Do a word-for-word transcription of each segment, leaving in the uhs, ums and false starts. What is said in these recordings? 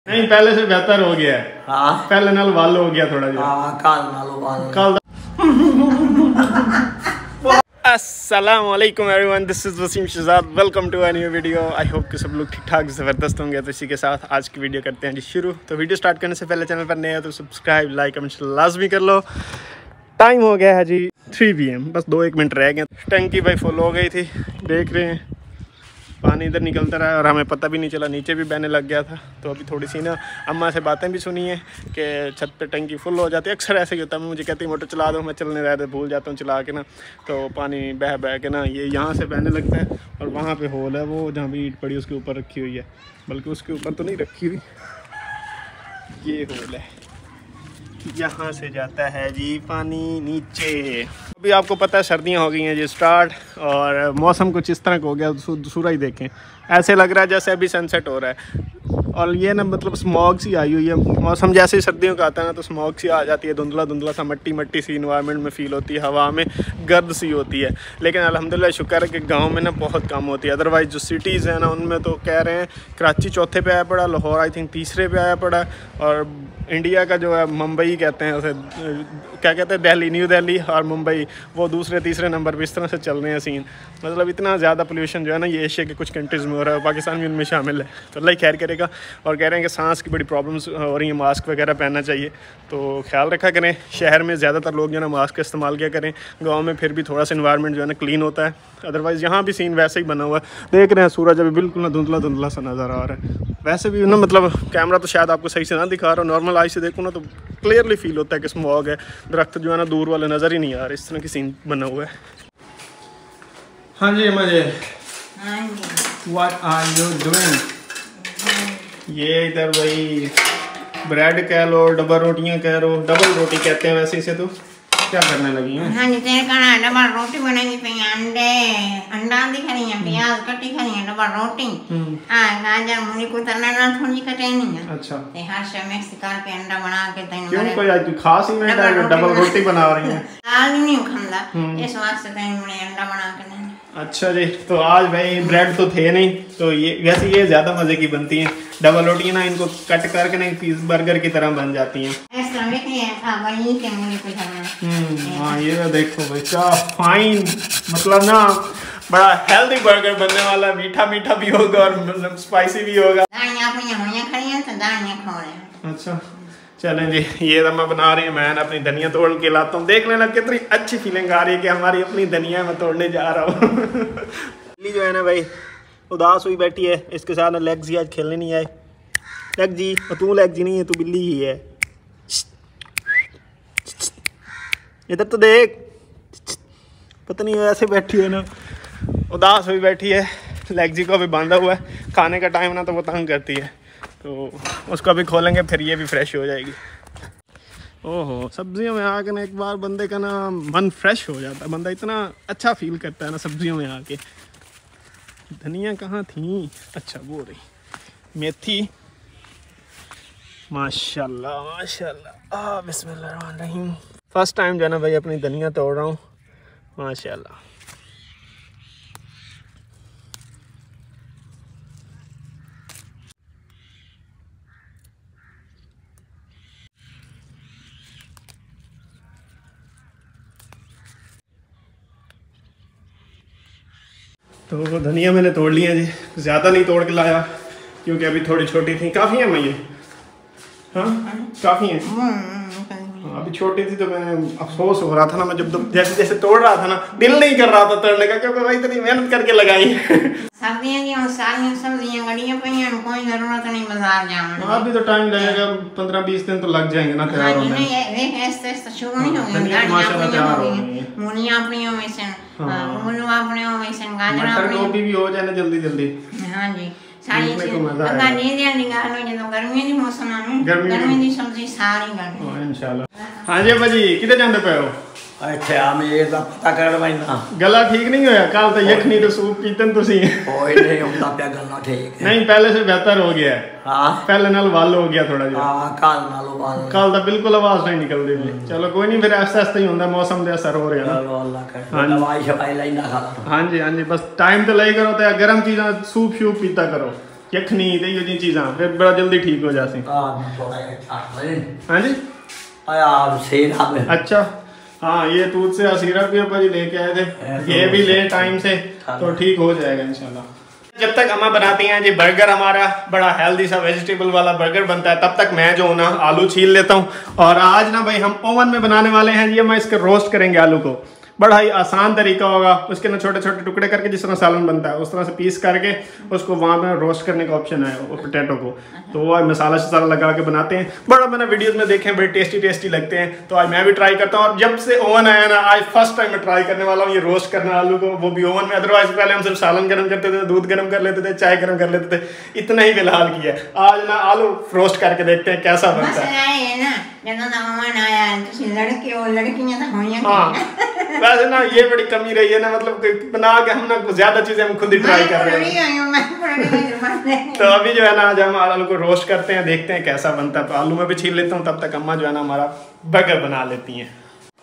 नहीं पहले से बेहतर हो गया है। हाँ पहले नाल वाल हो गया थोड़ा जिहा। हाँ कल नालों वाल कल अस्सलाम वालेकुम everyone, this is Waseem Shahzad. Welcome to a new video. I hope कि सब लोग ठीक ठाक ज़बरदस्त होंगे। तो इसी के साथ आज की वीडियो करते हैं जी शुरू। तो वीडियो स्टार्ट करने से पहले चैनल पर नए हो तो सब्सक्राइब लाइक कमेंट लाजमी कर लो। टाइम हो गया है जी थ्री पी एम, बस दो एक मिनट रह गए। टंकी भाई फुल हो गई थी, देख रहे हैं पानी इधर निकलता रहा और हमें पता भी नहीं चला, नीचे भी बहने लग गया था। तो अभी थोड़ी सी ना अम्मा से बातें भी सुनी है कि छत पे टंकी फुल हो जाती है। अक्सर ऐसे ही होता है, मुझे कहती है मोटर चला दो, मैं चलने रहते भूल जाता हूँ चला के ना, तो पानी बह बह के ना ये यहाँ से बहने लगता है। और वहाँ पे होल है वो जहाँ भी ईंट पड़ी उसके ऊपर रखी हुई है, बल्कि उसके ऊपर तो नहीं रखी हुई, ये होल है, यहाँ से जाता है जी पानी नीचे। अभी आपको पता है सर्दियाँ हो गई हैं जी स्टार्ट, और मौसम कुछ इस तरह का हो गया। सूरज देखें, ऐसे लग रहा है जैसे अभी सनसेट हो रहा है। और ये ना मतलब स्मॉग सी आई हुई है। मौसम जैसे ही सर्दियों का आता है ना तो स्मॉग सी आ जाती है, धुंधला धुंधला सा मट्टी मट्टी सी इन्वायरमेंट में फ़ील होती है, हवा में गर्द सी होती है। लेकिन अल्हम्दुलिल्लाह शुक्र है कि गांव में ना बहुत कम होती है। अदरवाइज़ जो सिटीज़ हैं ना उनमें तो कह रहे हैं कराची चौथे पे आया पड़ा, लाहौर आई थिंक तीसरे पे आया पड़ा, और इंडिया का जो है मुंबई कहते हैं उसे, क्या कहते हैं, दिल्ली, न्यू दिल्ली और मुंबई, वो दूसरे तीसरे नंबर पे इस तरह से चल रहे हैं सीन। मतलब इतना ज़्यादा पोल्यूशन जो है ना ये एशिया के कुछ कंट्रीज़ में हो रहा है, पाकिस्तान भी उनमें शामिल है। तो अल्लाह खैर करेगा। और कह रहे हैं कि सांस की बड़ी प्रॉब्लम्स हो रही हैं, मास्क वगैरह पहनना चाहिए, तो ख्याल रखा करें। शहर में ज़्यादातर लोग जो है ना मास्क का इस्तेमाल किया करें, गाँव में फिर भी थोड़ा सा इन्वायरमेंट जो है ना क्लीन होता है। अदरवाइज़ यहाँ भी सीन वैसे ही बना हुआ है, देख रहे हैं सूरज अभी बिल्कुल ना धुंधला धुंधला सा नज़र आ रहा है। वैसे भी ना मतलब कैमरा तो शायद आपको सही से ना दिखा रहा, नॉर्मल आई से देखो ना तो क्लियरली फील होता है कि स्मॉग है, दरख्त जो है ना दूर वाले नज़र ही नहीं आ रहे, इस तरह की सीन बना हुआ है। हाँ जी अम्मा जी, व्हाट आर यू डूइंग? ये इधर वही ब्रेड कह लो, डबल रोटियां कह लो, डबल रोटी कहते हैं वैसे इसे। तो क्या करने लगी हैं? हाँ जी तेरे कहना डबल रोटी बनाई पे, अंडे अंडा दी खरी है, प्याज कटी खरी है, डबल रोटी, हां गाजर मूली को तरना ना थोड़ी कटनी है। अच्छा ते हर से मिक्स करके अंडा बना के तैन क्यों कोई आज खास इवेंट है कि डबल रोटी बना रही हैं? आज नहीं खांदा, इस वास्ते तैन मैंने अंडा बना के देना। अच्छा जी, तो आज भाई ब्रेड तो थे नहीं, तो ये वैसे ये ज़्यादा मज़े की बनती हैं डबल रोटियाँ ना, इनको कट करके ना पीस बर्गर की तरह बन जाती हैं। इस तरह देखिए हां वही के मूली पे करना। हम्म हाँ ये तो देखो भाई क्या फाइन, मतलब ना बड़ा हेल्दी बर्गर बनने वाला, मीठा मीठा भी होगा और मतलब स्पाइसी भी होगा। दानियां अपनी होनियां खड़ी हैं तो दानियां खा रहे हैं। अच्छा चलें जी, ये तो मैं बना रही हूँ, मैं अपनी धनिया तोड़ के लाता हूँ। देख लेना कितनी अच्छी फीलिंग आ रही है कि हमारी अपनी धनिया मैं तोड़ने जा रहा हूँ। बिल्ली जो है ना भाई उदास हुई बैठी है, इसके साथ ना लेग जी आज खेलने नहीं आए। लेग जी, और तू लेग जी नहीं है, तू बिल्ली ही है। इधर तो देख, पता नहीं ऐसे बैठी है ना, उदास हुई बैठी है। लेग जी को अभी बांधा हुआ है, खाने का टाइम ना तो वो तंग करती है, तो उसको अभी खोलेंगे फिर ये भी फ्रेश हो जाएगी। ओहो, सब्जियों में आके ना एक बार बंदे का ना मन फ्रेश हो जाता है, बंदा इतना अच्छा फील करता है ना सब्जियों में आके। धनिया कहाँ थी? अच्छा वो रही मेथी, माशाल्लाह माशाल्लाह। आ बिस्मिल्लाहिर्रहमानिर्रहीम। फर्स्ट टाइम जो है ना भाई अपनी धनिया तोड़ रहा हूँ, माशाल्लाह। तो धनिया मैंने तोड़ लिया जी, ज़्यादा नहीं तोड़ के लाया क्योंकि अभी थोड़ी छोटी थी। काफ़ी है मैं ये, हाँ काफ़ी है। अभी छोटी थी तो मैं अफसोस हो रहा था ना, मैं जब जैसे जैसे तोड़ रहा था ना दिल नहीं कर रहा था तोड़ने का, क्योंकि भाई इतनी मेहनत करके लगाई। सर्दियाँ की और सारी सब्जियाँ गड़ियाँ पई हैं, कोई ज़रूरत नहीं बाजार जाने। अभी तो टाइम लगेगा, पंद्रह बीस दिन तो लग जाएंगे ना तैयार होने में। नहीं ऐसे ऐसे शुरू नहीं हो गई, मूलियाँ अपनी हो वैसे, मूलू अपने हो वैसे, गाजर अपनी, गोभी भी हो जाए ना जल्दी जल्दी। हाँ जी सारी चीज़ अगर नहीं दिया निकाल लो, जो गर्मी दी मौसम आने गर्मी दी सब्जी सारी गर्मी इंशाल्लाह। हाँ जी भाजी किधर जाते पे हो? अच्छा हम ये तो पता कर भाई ना गला ठीक नहीं होया? कल तो यखनी तो सूप पीते हैं तुसी। कोई नहीं होता पे गला ठीक है। नहीं पहले से बेहतर हो गया है। हाँ पहले नाल वाल हो गया थोड़ा जिहा। हाँ कल नालों वाल कल तो बिल्कुल आवाज नहीं निकलती थी। चलो कोई नहीं, फिर आस्ते आस्ते ही होंदा, मौसम दे असर हो रहा है। चलो अल्लाह कर दवाई शवाई लेना खा। हाँ जी हाँ जी, बस टाइम तो लई करो तो गर्म चीज़ें सूप शूप पीता करो। यखनी ते यो जी चीज़ां फिर बड़ा जल्दी ठीक हो जाती। हाँ जी अच्छा हाँ ये दूध से सिरप भी अपन जी लेके आए थे, ये भी ले टाइम से तो ठीक हो जाएगा इंशाल्लाह। जब तक अम्मा बनाती हैं जी बर्गर, हमारा बड़ा हेल्दी सा वेजिटेबल वाला बर्गर बनता है, तब तक मैं जो हूँ ना आलू छील लेता हूँ। और आज ना भाई हम ओवन में बनाने वाले हैं जी, हम इसके रोस्ट करेंगे आलू को। बड़ा ही आसान तरीका होगा, उसके ना छोटे छोटे टुकड़े करके जिस तरह सालन बनता है उस तरह से पीस करके उसको वहाँ पे रोस्ट करने का ऑप्शन है वो पोटैटो को, तो वो मसाला शसाला लगा के बनाते हैं। बड़ा मैंने वीडियोस में देखे हैं, बड़े टेस्टी टेस्टी लगते हैं, तो आज मैं भी ट्राई करता हूँ। और जब से ओवन आया ना आज फर्स्ट टाइम मैं ट्राई करने वाला हूँ ये रोस्ट करना आलू को, वो भी ओवन में। अदरवाइज पहले हम सिर्फ सालन गर्म करते थे, दूध गर्म कर लेते थे, चाय गर्म कर लेते थे, इतना ही फिलहाल किया। आज ना आलू रोस्ट करके देखते हैं कैसा बनता है। वैसे ना ये बड़ी कमी रही है ना, मतलब बना के हम ना ज्यादा चीजें हम खुद ही ट्राई कर रहे हैं। तो अभी जो है ना आज हम आलू को रोस्ट करते हैं, देखते हैं कैसा बनता है। आलू में भी छील लेता हूँ, तब तक अम्मा जो है ना हमारा बर्गर बना लेती हैं।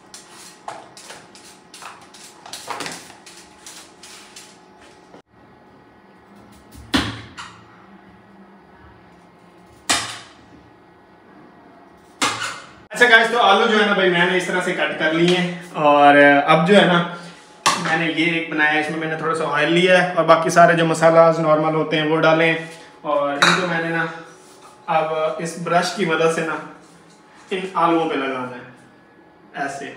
अच्छा गाइस, तो आलू जो है ना भाई मैंने इस तरह से कट कर लिए हैं। और अब जो है ना मैंने ये एक बनाया है, इसमें मैंने थोड़ा सा ऑयल लिया है और बाकी सारे जो मसाला नॉर्मल होते हैं वो डालें। और इनको मैंने ना अब इस ब्रश की मदद से ना इन आलूओं पे लगाना है ऐसे।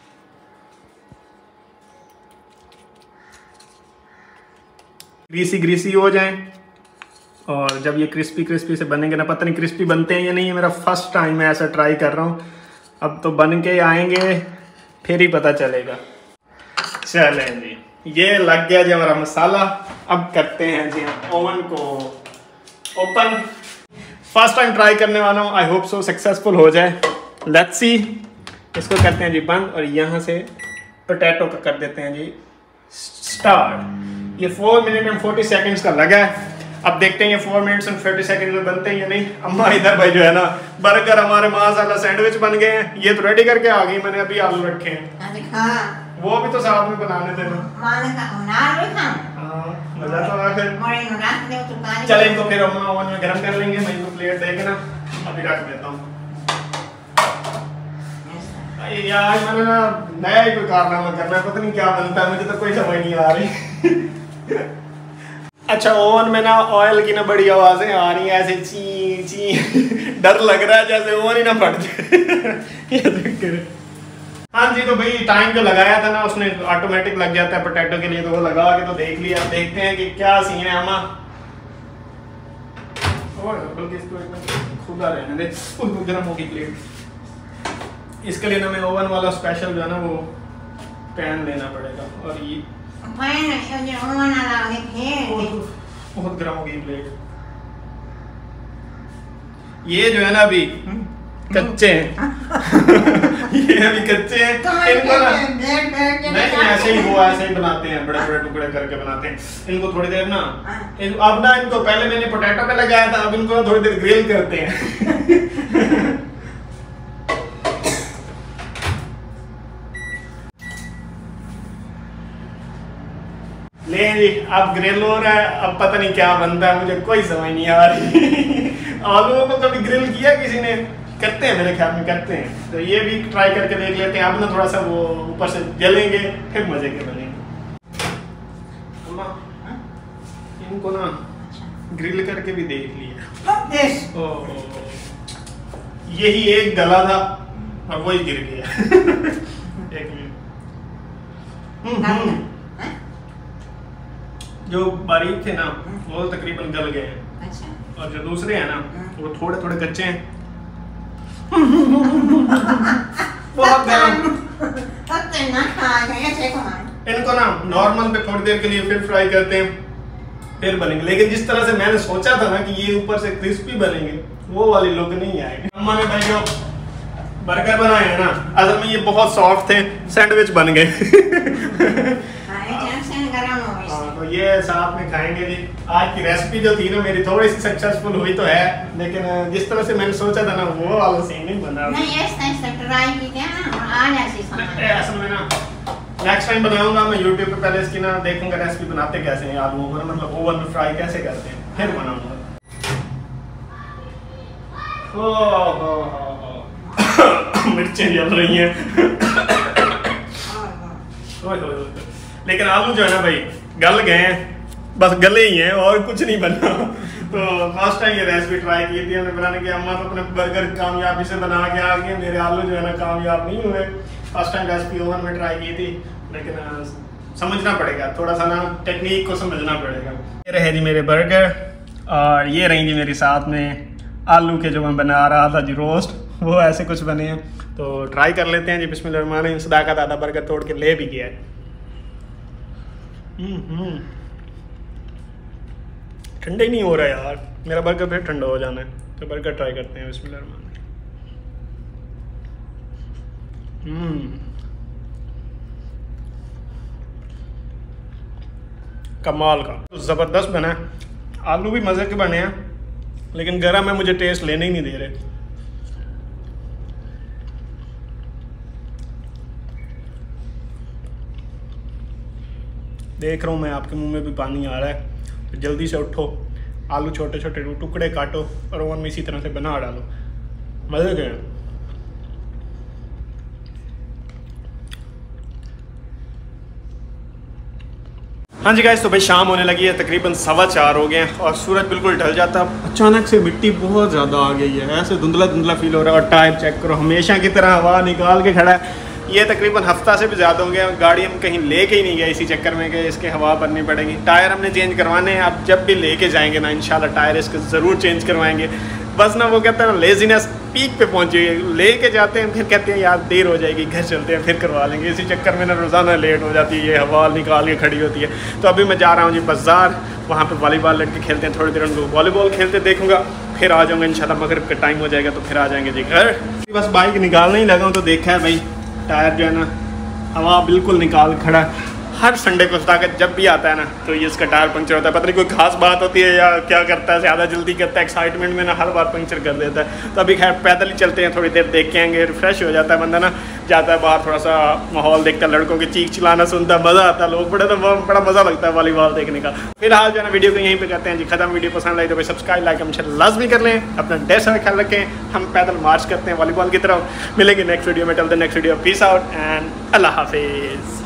ग्रीसी ग्रीसी हो जाएं और जब ये क्रिस्पी क्रिस्पी से बनेंगे ना, पता नहीं क्रिस्पी बनते हैं या नहीं, है मेरा फर्स्ट टाइम है ऐसा ट्राई कर रहा हूँ। अब तो बन के आएंगे फिर ही पता चलेगा। चलें जी, ये लग गया जी हमारा मसाला। अब करते हैं जी हम ओवन को ओपन। फर्स्ट टाइम ट्राई करने वाला हूँ, आई होप सो सक्सेसफुल हो जाए, लेट्स सी। इसको करते हैं जी बंद और यहाँ से पोटैटो का कर देते हैं जी स्टार्ट। ये four minute and forty seconds का लगा है। अब देखते हैं ये four minutes and forty second में बनते हैं या नहीं। अम्मा इधर भाई जो है ना बर्गर हमारे माशाल्लाह सैंडविच बन गए हैं, ये तो रेडी करके आ गई, मैंने अभी आलू रखे हैं। वो भी तो साथ में बनाने थे ना, मजा तो आ फिर। चले इनको फिर हम ओवन में गरम कर लेंगे। मैं इनको प्लेट देके ना अभी रख देता हूँ। यार मैंने ना नया ही कोई कारनामा करना है, पता नहीं क्या बनता है, मुझे तो कोई समझ नहीं आ रही। अच्छा ओवन में ना ऑयल की ना बड़ी आवाजें आ रही हैं ऐसे ची ची, डर लग रहा है जैसे ओवन ही ना फट जाए। हाँ जी, तो भाई टाइम जो लगाया था ना उसने ऑटोमेटिक लग जाता है पोटैटो के लिए, तो वो लगा के तो देख लिया। देखते हैं कि क्या सीन है अम्मा। बल्कि इसको एकदम खुला रहने दे, उसको गर्म होगी प्लेट। इसके लिए ना मैं ओवन वाला स्पेशल जो है ना वो पैन लेना पड़ेगा। और ये बहुत गर्म होगी प्लेट। ये जो है ना अभी कच्चे हैं ये अभी कच्चे हैं, इनको ना नहीं ऐसे ही वो ऐसे ही बनाते हैं, बड़े बड़े टुकड़े करके बनाते हैं। इनको थोड़ी देर ना अब ना इनको पहले मैंने पोटैटो पे लगाया था, अब इनको थोड़ी देर ग्रिल करते हैं। ले जी अब ग्रिल हो रहा है, अब पता नहीं क्या बनता है, मुझे कोई समझ नहीं आ रही। आलूओं को कभी ग्रिल किया किसी ने? करते हैं मेरे ख्याल में करते हैं, तो ये भी ट्राई करके देख लेते हैं। अब ना थोड़ा सा वो ऊपर से जलेंगे फिर मजे के बनेंगे। अम्मा इनको ना ग्रिल करके भी देख लिया, यही एक गला था और वही गिर गया। एक मिनट, जो बारीक थे ना वो तकरीबन गल गए हैं। अच्छा। और जो दूसरे हैं ना वो थोड़े थोड़े कच्चे हैं। बहुत गर्म। इनको ना नॉर्मल पे थोड़ी देर के लिए फिर फ्राई करते हैं फिर बनेंगे, लेकिन जिस तरह से मैंने सोचा था ना कि ये ऊपर से क्रिस्पी बनेंगे वो वाली लुक नहीं आएगी। अम्मा ने भाई जो बर्गर बनाए हैं ना असल में ये बहुत सॉफ्ट थे, सैंडविच बन गए। तो ये साथ में खाएंगे जी। आज की रेसिपी जो थी ना मेरी थोड़ी सी सक्सेसफुल हुई तो है, लेकिन जिस तरह से मैंने सोचा था ना वो वाला सीन नहीं बना। नहीं ऐसा ट्राई किया ना और आज ऐसे असल में ना नेक्स्ट टाइम बनाऊंगा मैं यूट्यूब पे, पहले इसकी ना देखूंगा रेसिपी बनाते कैसे हैं आलू, मतलब ओवन में फ्राई कैसे करते हैं, फिर बनाऊंगा। मिर्चें जल रही हैं। लेकिन आलू जो है ना भाई गल गए हैं, बस गले ही हैं और कुछ नहीं बना। तो फर्स्ट टाइम ये रेसिपी ट्राई की थी हमने बनाने की। अम्मा तो अपने बर्गर कामयाबी से बना के आ गए, मेरे आलू जो है ना कामयाब नहीं हुए। फर्स्ट टाइम रेसिपी ओवन में ट्राई की थी, लेकिन समझना पड़ेगा थोड़ा सा ना, टेक्निक को समझना पड़ेगा। ये रहे जी मेरे बर्गर और ये रही जी मेरे साथ में आलू के जो मैं बना रहा था जी रोस्ट, वो ऐसे कुछ बने हैं। तो ट्राई कर लेते हैं जी। बिस्मिल्लाह। सदाकत दादा बर्गर तोड़ के ले भी गया है। ठंडा ही नहीं हो रहा यार, मेरा बर्गर फिर ठंडा हो जाना है। तो बर्गर ट्राई करते हैं। बिस्मिल्लाह। हम्म कमाल का, ज़बरदस्त बना है। आलू भी मज़े के बने हैं, लेकिन गरम है, मुझे टेस्ट लेने ही नहीं दे रहे। देख रहा हूँ मैं, आपके मुंह में भी पानी आ रहा है। तो जल्दी से उठो, आलू छोटे छोटे टुकड़े काटो और ओवन में इसी तरह से बना डालो। मज़े के। हाँ जी गाइस, तो भाई शाम होने लगी है, तकरीबन सवा चार हो गए हैं और सूरज बिल्कुल ढल जाता। अचानक से मिट्टी बहुत ज़्यादा आ गई है, ऐसे धुंधला धुंधला फील हो रहा है। और टायर चेक करो, हमेशा की तरह हवा निकाल के खड़ा है। ये तकरीबन हफ्ता से भी ज़्यादा हो गया, गाड़ी हम कहीं लेके ही नहीं गए इसी चक्कर में कि इसके हवा भरनी पड़ेगी। टायर हमने चेंज करवाने हैं, अब जब भी लेके जाएंगे ना इंशाल्लाह टायर इसके ज़रूर चेंज करवाएंगे। बस ना वो कहते हैं ना, लेजीनेस पीक पे पहुंची हुई है। लेके जाते हैं, फिर कहते हैं यार देर हो जाएगी, घर चलते हैं, फिर करवा लेंगे। इसी चक्कर में ना रोज़ाना लेट हो जाती है, ये हवा निकाल के खड़ी होती है। तो अभी मैं जा रहा हूँ जी बाज़ार, वहाँ पे वॉलीबॉल लड़के खेलते हैं, थोड़ी देर उनको वॉलीबॉल खेलते देखूँगा, फिर आ जाऊँगा इंशाल्लाह। मगरिब का टाइम हो जाएगा तो फिर आ जाएंगे जी घर। बस बाइक निकालने ही लगा हूँ तो देखा है भाई टायर जो है ना हवा बिल्कुल निकाल खड़ा है। हर संडे को ताकत जब भी आता है ना तो ये इसका टायर पंक्चर होता है। पता नहीं कोई खास बात होती है या क्या करता है, ज़्यादा जल्दी करता है, एक्साइटमेंट में ना हर बार पंक्चर कर देता है। तो अभी खैर पैदल ही चलते हैं, थोड़ी देर देख के आएंगे, रिफ्रेश हो जाता है बंदा ना। जाता है बाहर, थोड़ा सा माहौल देखता है, लड़कों के चीख चिल्लाना सुनता है, मज़ा आता है। लोग बड़े तो बड़ा मज़ा लगता है वॉलीबॉल देखने का। फिलहाल जो है ना वीडियो को यहीं पे करते हैं जी खत्म। वीडियो पसंद आई तो भाई सब्सक्राइब लाइक हमेशा लाजमी कर लें। अपना ढेर सारा ख्याल रखें। हम पैदल मार्च करते हैं वॉलीबॉल की तरफ। मिलेंगे नेक्स्ट वीडियो में। Till the next video, peace out and अल्लाह हाफिज़।